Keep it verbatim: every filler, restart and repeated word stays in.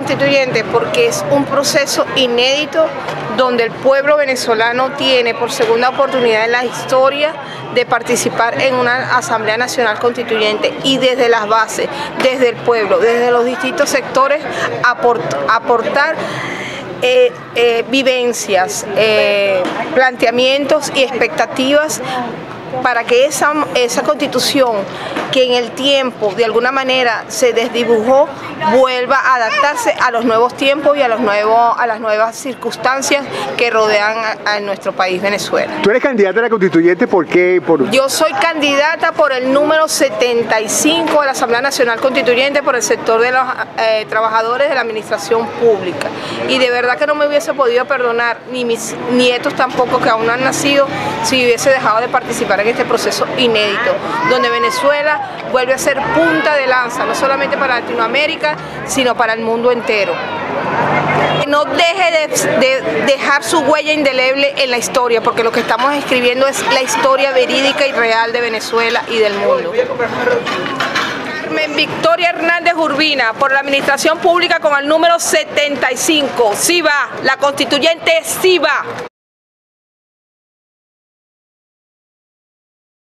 Constituyente porque es un proceso inédito donde el pueblo venezolano tiene por segunda oportunidad en la historia de participar en una Asamblea Nacional Constituyente y desde las bases, desde el pueblo, desde los distintos sectores aport, aportar Eh, eh, vivencias, eh, planteamientos y expectativas para que esa, esa constitución que en el tiempo de alguna manera se desdibujó vuelva a adaptarse a los nuevos tiempos y a, los nuevos, a las nuevas circunstancias que rodean a, a nuestro país Venezuela. ¿Tú eres candidata a la constituyente? ¿Por qué? Por... Yo soy candidata por el número setenta y cinco de la Asamblea Nacional Constituyente por el sector de los eh, trabajadores de la administración pública. Y de verdad que no me hubiese podido perdonar, ni mis nietos tampoco, que aún no han nacido, si hubiese dejado de participar en este proceso inédito, donde Venezuela vuelve a ser punta de lanza, no solamente para Latinoamérica, sino para el mundo entero. No deje de, de dejar su huella indeleble en la historia, porque lo que estamos escribiendo es la historia verídica y real de Venezuela y del mundo. Carmen Victoria Hernández Urbina, por la Administración Pública con el número setenta y cinco. Sí va, la constituyente sí va.